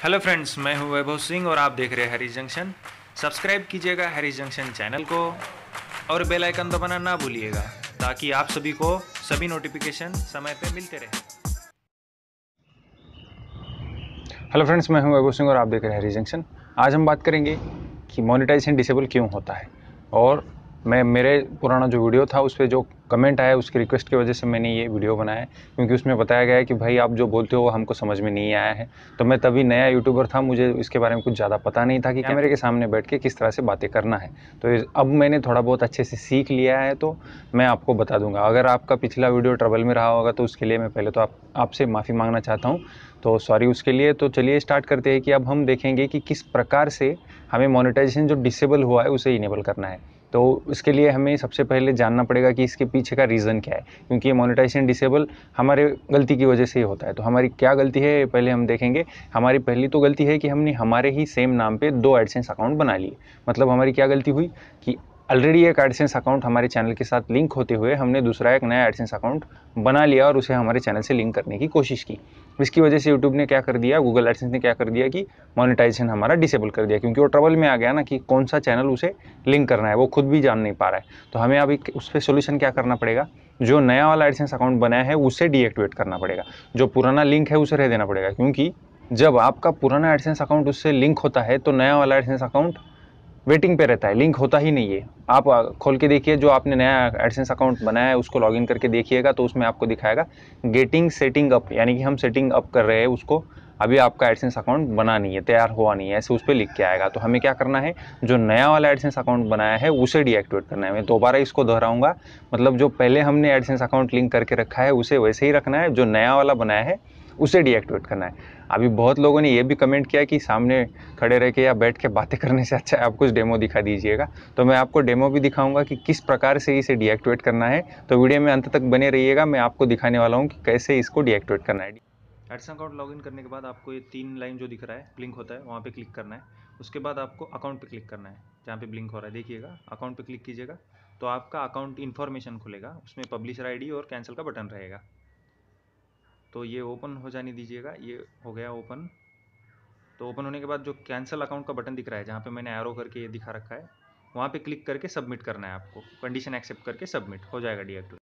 Hello friends, मैं हूं वैभव सिंह और आप देख रहे हैं हैरी जंक्शन। सब्सक्राइब कीजिएगा हैरी जंक्शन चैनल को और बेल आइकन दबाना ना भूलिएगा ताकि आप सभी को सभी नोटिफिकेशन समय पे मिलते रहे। हेलो फ्रेंड्स, मैं हूं वैभव सिंह और आप देख रहे हैं हैरी जंक्शन। आज हम बात करेंगे कि मोनेटाइजेशन डिसेबल क्यों होता है। और मैं मेरे पुराना जो वीडियो था उस पर जो कमेंट आया उसकी रिक्वेस्ट की वजह से मैंने ये वीडियो बनाया है, क्योंकि उसमें बताया गया है कि भाई आप जो बोलते हो वो हमको समझ में नहीं आया है। तो मैं तभी नया यूट्यूबर था, मुझे इसके बारे में कुछ ज़्यादा पता नहीं था कि कैमरे के सामने बैठ के किस तरह से बातें करना है। तो अब मैंने थोड़ा बहुत अच्छे से सीख लिया है, तो मैं आपको बता दूंगा। अगर आपका पिछला वीडियो ट्रबल में रहा होगा तो उसके लिए मैं पहले तो आपसे माफ़ी मांगना चाहता हूँ, तो सॉरी उसके लिए। तो चलिए स्टार्ट करते हैं कि अब हम देखेंगे कि किस प्रकार से हमें मोनेटाइजेशन जो डिसेबल हुआ है उसे इनेबल करना है। तो इसके लिए हमें सबसे पहले जानना पड़ेगा कि इसके पीछे का रीज़न क्या है, क्योंकि ये मोनेटाइजेशन डिसेबल हमारे गलती की वजह से ही होता है। तो हमारी क्या गलती है पहले हम देखेंगे। हमारी पहली तो गलती है कि हमने हमारे ही सेम नाम पे 2 एडसेंस अकाउंट बना लिए। मतलब हमारी क्या गलती हुई कि ऑलरेडी एक एडसेंस अकाउंट हमारे चैनल के साथ लिंक होते हुए हमने दूसरा एक नया एडसेंस अकाउंट बना लिया और उसे हमारे चैनल से लिंक करने की कोशिश की। इसकी वजह से यूट्यूब ने क्या कर दिया, गूगल एडसेंस ने क्या कर दिया कि मोनेटाइजेशन हमारा डिसेबल कर दिया, क्योंकि वो ट्रबल में आ गया ना कि कौन सा चैनल उसे लिंक करना है, वो खुद भी जान नहीं पा रहा है। तो हमें अभी उस पर सोल्यूशन क्या करना पड़ेगा, जो नया वाला एडसेंस अकाउंट बनाया है उसे डीएक्टिवेट करना पड़ेगा, जो पुराना लिंक है उसे रह देना पड़ेगा। क्योंकि जब आपका पुराना एडसेंस अकाउंट उससे लिंक होता है तो नया वाला एडसेंस अकाउंट वेटिंग पे रहता है, लिंक होता ही नहीं है। आप खोल के देखिए, जो आपने नया एडसेंस अकाउंट बनाया है उसको लॉगिन करके देखिएगा तो उसमें आपको दिखाएगा गेटिंग सेटिंग अप, यानी कि हम सेटिंग अप कर रहे हैं उसको, अभी आपका एडसेंस अकाउंट बना नहीं है, तैयार हुआ नहीं है, ऐसे उस पर लिख के आएगा। तो हमें क्या करना है, जो नया वाला एडसेंस अकाउंट बनाया है उसे डीएक्टिवेट करना है। मैं दोबारा इसको दोहराऊंगा, मतलब जो पहले हमने एडसेंस अकाउंट लिंक करके रखा है उसे वैसे ही रखना है, जो नया वाला बनाया है उसे डीएक्टिवेट करना है। अभी बहुत लोगों ने ये भी कमेंट किया कि सामने खड़े रह के या बैठ के बातें करने से अच्छा है आप कुछ डेमो दिखा दीजिएगा। तो मैं आपको डेमो भी दिखाऊंगा कि किस प्रकार से इसे डीएक्टिवेट करना है। तो वीडियो में अंत तक बने रहिएगा, मैं आपको दिखाने वाला हूँ कि कैसे इसको डीएक्टिवेट करना है। एडसेंस अकाउंट लॉगिन करने के बाद आपको ये 3 लाइन जो दिख रहा है ब्लिंक होता है वहाँ पे क्लिक करना है। उसके बाद आपको अकाउंट पे क्लिक करना है, जहाँ पे ब्लिंक हो रहा है देखिएगा, अकाउंट पे क्लिक कीजिएगा तो आपका अकाउंट इन्फॉर्मेशन खुलेगा, उसमें पब्लिशर आईडी और कैंसिल का बटन रहेगा। तो ये ओपन हो जाने दीजिएगा, ये हो गया ओपन। तो ओपन होने के बाद जो कैंसिल अकाउंट का बटन दिख रहा है, जहाँ पे मैंने एरो करके ये दिखा रखा है, वहाँ पे क्लिक करके सबमिट करना है आपको, कंडीशन एक्सेप्ट करके सबमिट हो जाएगा डीएक्टिवेट।